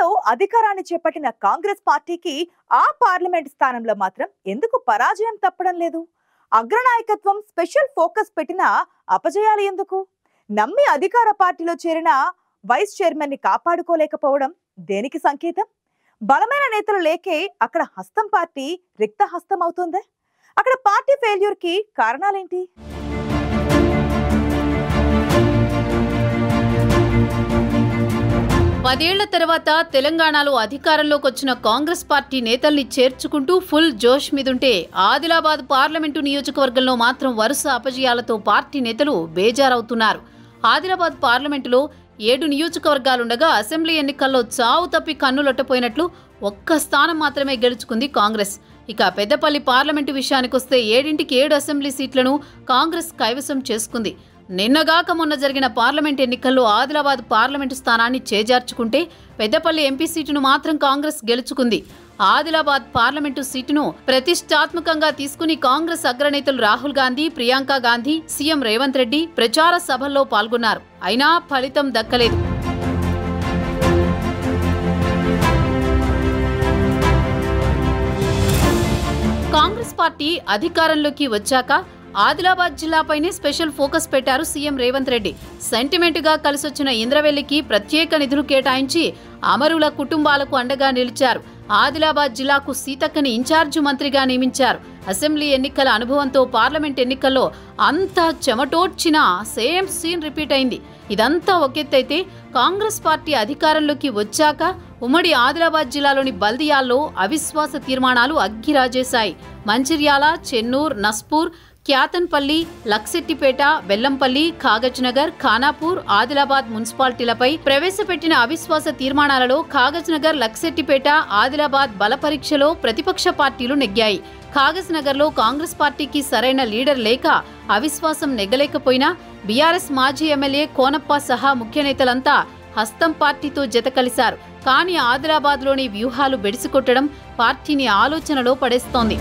ఏపీలో అధికారాన్ని చేపట్టిన కాంగ్రెస్ పార్టీకి ఆ పార్లమెంట్ స్థానంలో మాత్రం ఎందుకు పరాజయం తప్పడం లేదు? అగ్రనాయకత్వం స్పెషల్ ఫోకస్ పెట్టిన అపజయాలు ఎందుకు? నమ్మి అధికార పార్టీలో చేరిన వైస్ చైర్మన్ ని కాపాడుకోలేకపోవడం దేనికి సంకేతం? బలమైన నేతలు లేకే అక్కడ హస్తం పార్టీ రిక్త హస్తం అవుతుందే? అక్కడ పార్టీ ఫెయిల్యూర్ కి కారణాలేంటి? పదేళ్ల తర్వాత తెలంగాణలో అధికారంలోకి వచ్చిన కాంగ్రెస్ పార్టీ నేతల్ని చేర్చుకుంటూ ఫుల్ జోష్ మీదుంటే ఆదిలాబాద్ పార్లమెంటు నియోజకవర్గంలో మాత్రం వరుస అపజయాలతో పార్టీ నేతలు బేజారవుతున్నారు. ఆదిలాబాద్ పార్లమెంటులో 7 నియోజకవర్గాలుండగా అసెంబ్లీ ఎన్నికల్లో చావు తప్పి కన్నులొట్టపోయినట్లు ఒక్క స్థానం మాత్రమే గెలుచుకుంది కాంగ్రెస్. ఇక పెద్దపల్లి పార్లమెంటు విషయానికొస్తే 7ంటికి 7 అసెంబ్లీ సీట్లను కాంగ్రెస్ కైవసం చేసుకుంది. నిన్నగాక మొన్న జరిగిన పార్లమెంట్ ఎన్నికల్లో ఆదిలాబాద్ పార్లమెంటు స్థానాన్ని చేజార్చుకుంటే పెద్దపల్లి ఎంపీ సీటును మాత్రం కాంగ్రెస్ గెలుచుకుంది. ఆదిలాబాద్ పార్లమెంటు సీటును ప్రతిష్టాత్మకంగా తీసుకుని కాంగ్రెస్ అగ్రనేతలు రాహుల్ గాంధీ, ప్రియాంక గాంధీ, సీఎం రేవంత్ రెడ్డి ప్రచార సభల్లో పాల్గొన్నారు. అయినా ఫలితం దక్కలేదు. కాంగ్రెస్ పార్టీ అధికారంలోకి వచ్చాక ఆదిలాబాద్ జిల్లాపైనే స్పెషల్ ఫోకస్ పెట్టారు సీఎం రేవంత్ రెడ్డి. సెంటిమెంటుగా కలిసొచ్చిన ఇంద్రవెల్లికి ప్రత్యేక నిధులు కేటాయించి అమరుల కుటుంబాలకు అండగా నిలిచారు. ఆదిలాబాద్ జిల్లాకు సీతక్కని ఇన్ఛార్జి మంత్రిగా నియమించారు. అసెంబ్లీ ఎన్నికల అనుభవంతో పార్లమెంట్ ఎన్నికల్లో అంతా చెమటోడ్చినా సేమ్ సీన్ రిపీట్ అయింది. ఇదంతా ఒకెత్తైతే కాంగ్రెస్ పార్టీ అధికారంలోకి వచ్చాక ఉమ్మడి ఆదిలాబాద్ జిల్లాలోని బల్దియాల్లో అవిశ్వాస తీర్మానాలు అగ్గిరాజేశాయి. మంచిర్యాల, చెన్నూర్, నస్పూర్, క్యాతన్పల్లి, లక్సెట్టిపేట, బెల్లంపల్లి, కాగజ్నగర్, ఖానాపూర్, ఆదిలాబాద్ మున్సిపాలిటీలపై ప్రవేశపెట్టిన అవిశ్వాస తీర్మానాలలో కాగజ్నగర్, లక్సెట్టిపేట, ఆదిలాబాద్ బల పరీక్షలో ప్రతిపక్ష పార్టీలు నెగ్గాయి. కాగజ్నగర్లో కాంగ్రెస్ పార్టీకి సరైన లీడర్ లేక అవిశ్వాసం నెగ్గలేకపోయినా బీఆర్ఎస్ మాజీ ఎమ్మెల్యే కోనప్ప సహా ముఖ్య నేతలంతా హస్తం పార్టీతో జత కలిశారు. కానీ ఆదిలాబాద్లోని వ్యూహాలు బెడిసికొట్టడం పార్టీని ఆలోచనలో పడేస్తోంది.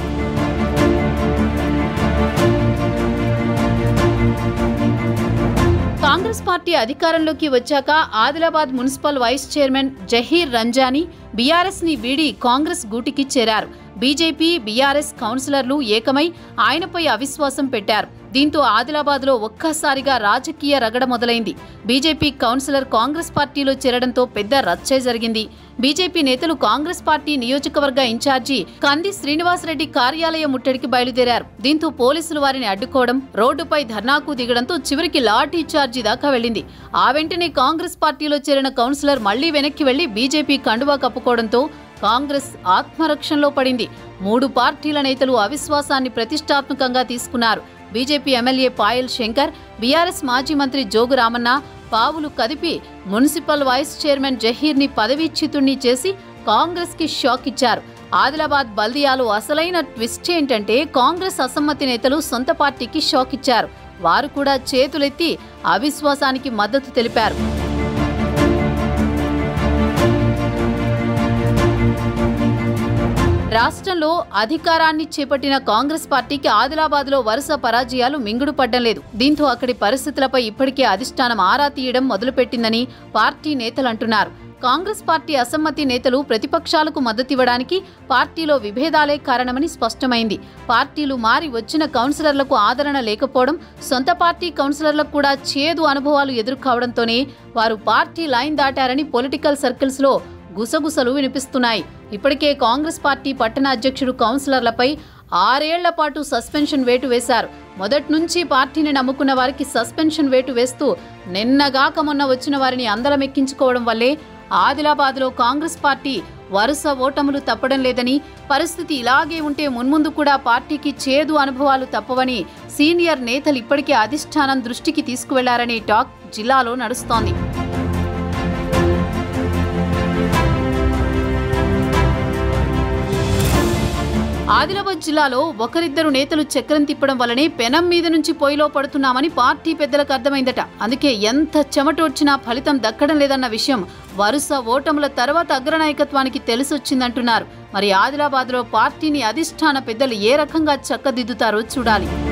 కాంగ్రెస్ పార్టీ అధికారంలోకి వచ్చాక Adilabad municipal vice chairman Zaheer Ranjani BRS ని వీడి కాంగ్రెస్ గూటికి చేరారు. బీజేపీ, బీఆర్ఎస్ కౌన్సిలర్లు ఏకమై ఆయనపై అవిశ్వాసం పెట్టారు. దీంతో ఆదిలాబాద్లో ఒక్కసారిగా రాజకీయ రగడ మొదలైంది. బీజేపీ కౌన్సిలర్ కాంగ్రెస్ పార్టీలో చేరడంతో పెద్ద రచ్చే జరిగింది. బీజేపీ నేతలు కాంగ్రెస్ పార్టీ నియోజకవర్గ ఇన్ఛార్జి కంది శ్రీనివాసరెడ్డి కార్యాలయ ముట్టడికి బయలుదేరారు. దీంతో పోలీసులు వారిని అడ్డుకోవడం, రోడ్డుపై ధర్నాకు దిగడంతో చివరికి లాఠీ చార్జీ దాకా వెళ్లింది. ఆ వెంటనే కాంగ్రెస్ పార్టీలో చేరిన కౌన్సిలర్ మళ్లీ వెనక్కి వెళ్లి బీజేపీ కండువా కప్పుకోవడంతో కాంగ్రెస్ ఆత్మరక్షణలో పడింది. 3 పార్టీల నేతలు అవిశ్వాసాన్ని ప్రతిష్టాత్మకంగా తీసుకున్నారు. BJP MLA Payal Shankar, BRS మాజీ మంత్రి జోగు రామన్న పావులు కదిపి మున్సిపల్ వైస్ చైర్మన్ జహీర్ని పదవీచ్యుతుణ్ణి చేసి కాంగ్రెస్ కి షాక్ ఇచ్చారు. ఆదిలాబాద్ బల్దియాలో అసలైన ట్విస్ట్ ఏంటంటే కాంగ్రెస్ అసమ్మతి నేతలు సొంత పార్టీకి షాక్ ఇచ్చారు. వారు కూడా చేతులెత్తి అవిశ్వాసానికి మద్దతు తెలిపారు. రాష్ట్రంలో అధికారాన్ని చేపట్టిన కాంగ్రెస్ పార్టీకి ఆదిలాబాద్లో వరుస పరాజయాలు మింగుడు పడ్డం లేదు. దీంతో అక్కడి పరిస్థితులపై ఇప్పటికే అధిష్టానం ఆరా తీయడం మొదలుపెట్టిందని పార్టీ నేతలు అంటున్నారు. కాంగ్రెస్ పార్టీ అసమ్మతి నేతలు ప్రతిపక్షాలకు మద్దతివ్వడానికి పార్టీలో విభేదాలే కారణమని స్పష్టమైంది. పార్టీలు మారి వచ్చిన కౌన్సిలర్లకు ఆదరణ లేకపోవడం, సొంత పార్టీ కౌన్సిలర్లకు కూడా చేదు అనుభవాలు ఎదుర్కోవడంతోనే వారు పార్టీ లైన్ దాటారని పొలిటికల్ సర్కిల్స్లో గుసగుసలు వినిపిస్తున్నాయి. ఇప్పటికే కాంగ్రెస్ పార్టీ పట్టణ అధ్యక్షుడు కౌన్సిలర్లపై 6 ఏళ్ల పాటు సస్పెన్షన్ వేటు వేశారు. మొదటి నుంచి పార్టీని నమ్ముకున్న వారికి సస్పెన్షన్ వేటు వేస్తూ నిన్నగాక మొన్న వచ్చిన వారిని అందలమెక్కించుకోవడం వల్లే ఆదిలాబాద్లో కాంగ్రెస్ పార్టీ వరుస ఓటములు తప్పడం లేదని, పరిస్థితి ఇలాగే ఉంటే మున్ముందు కూడా పార్టీకి చేదు అనుభవాలు తప్పవని సీనియర్ నేతలు ఇప్పటికే అధిష్టానం దృష్టికి తీసుకువెళ్లారనే టాక్ జిల్లాలో నడుస్తోంది. ఆదిలాబాద్ జిల్లాలో ఒకరిద్దరు నేతలు చక్రం తిప్పడం వల్లనే పెనం మీద నుంచి పొయ్యిలో పడుతున్నామని పార్టీ పెద్దలకు అర్థమైందట. అందుకే ఎంత చెమటోడ్చినా ఫలితం దక్కడం లేదన్న విషయం వరుస ఓటముల తర్వాత అగ్రనాయకత్వానికి తెలిసొచ్చిందంటున్నారు. మరి ఆదిలాబాద్లో పార్టీని అధిష్టాన పెద్దలు ఏ రకంగా చక్కదిద్దుతారో చూడాలి.